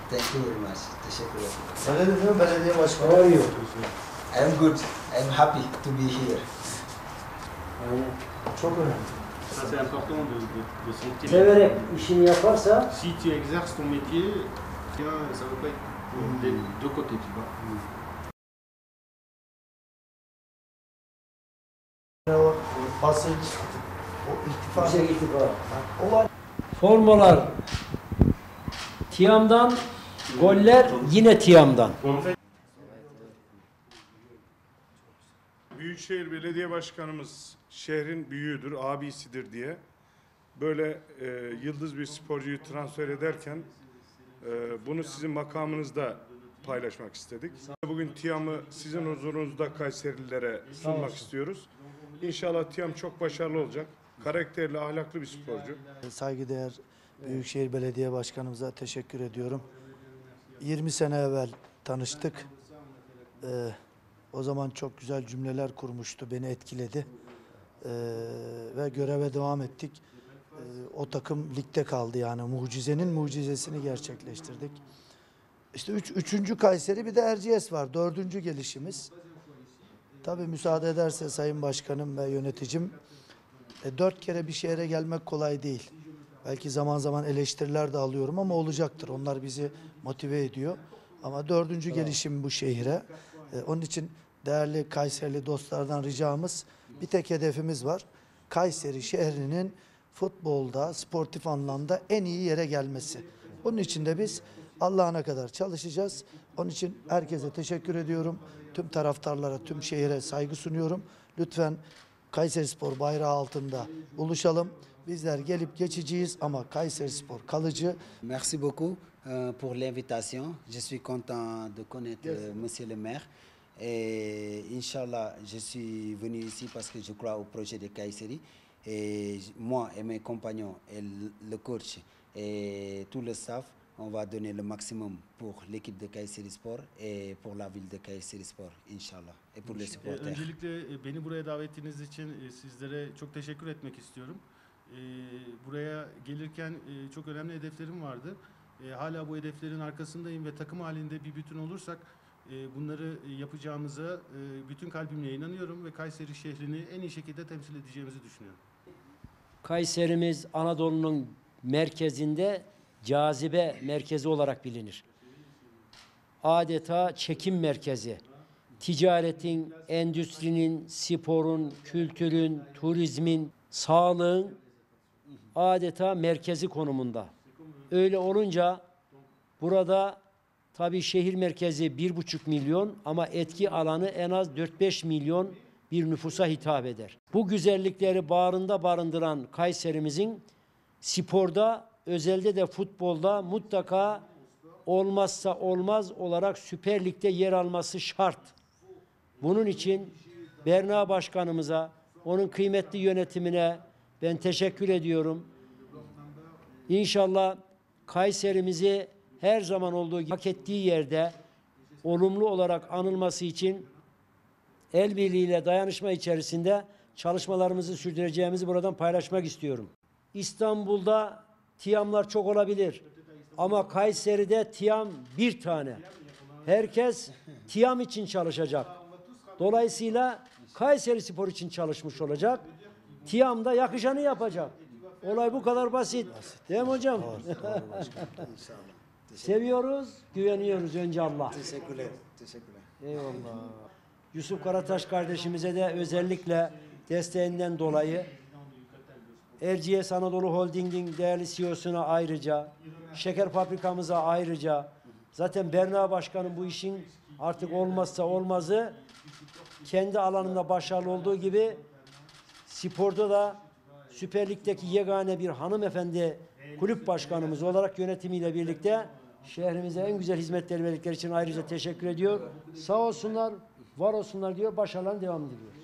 Thank you very much. Teşekkür ederim. Belediye başkanı. How are you? I'm good. I'm happy to be here. Aynen. Çok önemli. Ça c'est important de sentir. Severek işini yaparsa Si tu exerces ton métier, tiens, ça va pas être des deux côtés, tu vois. Basınç, o ittifak. yüksek irtifa. Olay. Formalar Tiam'dan, goller yine Tiam'dan. Büyükşehir Belediye Başkanımız şehrin büyüğüdür, abisidir diye böyle yıldız bir sporcuyu transfer ederken bunu sizin makamınızda paylaşmak istedik. Bugün Tiam'ı sizin huzurunuzda Kayserililere sunmak istiyoruz. İnşallah Tiam çok başarılı olacak. Karakterli, ahlaklı bir sporcu. Saygıdeğer Büyükşehir Belediye Başkanımıza teşekkür ediyorum. 20 sene evvel tanıştık. O zaman çok güzel cümleler kurmuştu, beni etkiledi. Ve göreve devam ettik. O takım ligde kaldı, yani mucizenin mucizesini gerçekleştirdik. İşte üçüncü Kayseri, bir de Erciyes var, dördüncü gelişimiz. Tabii müsaade ederse Sayın Başkanım ve yöneticim, 4 kere bir şehre gelmek kolay değil. Belki zaman zaman eleştiriler de alıyorum ama olacaktır. Onlar bizi motive ediyor. Ama dördüncü gelişim bu şehire. Onun için değerli Kayserili dostlardan ricamız, bir tek hedefimiz var. Kayseri şehrinin futbolda, sportif anlamda en iyi yere gelmesi. Bunun için de biz Allah'ına kadar çalışacağız. Onun için herkese teşekkür ediyorum. Tüm taraftarlara, tüm şehire saygı sunuyorum. Lütfen Kayserispor bayrağı altında buluşalım. Bizler gelip geçiciyiz ama Kayserispor kalıcı. Merci beaucoup pour l'invitation. Je suis content de connaître Monsieur le maire. Et Inch'Allah, je suis venu ici parce que je crois au projet de Kayseri. Et moi et mes compagnons, et le coach et tout le staff, on va donner le maximum pour l'équipe de Kayseri Sport et pour la ville de Kayseri Sport, Inch'Allah. Et pour les supporters. Öncelikle beni buraya davet ettiğiniz için sizlere çok teşekkür etmek istiyorum. Buraya gelirken çok önemli hedeflerim vardı. Hala bu hedeflerin arkasındayım ve takım halinde bir bütün olursak bunları yapacağımıza bütün kalbimle inanıyorum ve Kayseri şehrini en iyi şekilde temsil edeceğimizi düşünüyorum. Kayserimiz Anadolu'nun merkezinde cazibe merkezi olarak bilinir. Adeta çekim merkezi. Ticaretin, endüstrinin, sporun, kültürün, turizmin, sağlığın adeta merkezi konumunda. Öyle olunca burada tabii şehir merkezi 1,5 milyon ama etki alanı en az 4-5 milyon bir nüfusa hitap eder. Bu güzellikleri bağrında barındıran Kayserimizin sporda, özelde de futbolda mutlaka olmazsa olmaz olarak Süper Lig'de yer alması şart. Bunun için Berna Başkanımıza, onun kıymetli yönetimine ben teşekkür ediyorum. İnşallah Kayserimizi her zaman olduğu gibi hak ettiği yerde olumlu olarak anılması için el birliğiyle dayanışma içerisinde çalışmalarımızı sürdüreceğimizi buradan paylaşmak istiyorum. İstanbul'da Tiam'lar çok olabilir ama Kayseri'de Tiam bir tane. Herkes Tiam için çalışacak. Dolayısıyla Kayserispor için çalışmış olacak. Tiam da yakışanı yapacak. Olay bu kadar basit. Değil mi hocam? Seviyoruz, güveniyoruz önce Allah. Teşekkürler. Teşekkürler. Eyvallah. Yusuf Karataş kardeşimize de özellikle desteğinden dolayı, Erciyes Anadolu Holding'in değerli CEO'suna ayrıca, şeker fabrikamıza ayrıca, zaten Berna Başkan'ın bu işin artık olmazsa olmazı, kendi alanında başarılı olduğu gibi sporda da Süper Lig'deki yegane bir hanımefendi kulüp başkanımız olarak yönetimiyle birlikte şehrimize en güzel hizmetleri verdikleri için ayrıca teşekkür ediyor. Sağ olsunlar, var olsunlar diyor, başarılarına devam ediyor.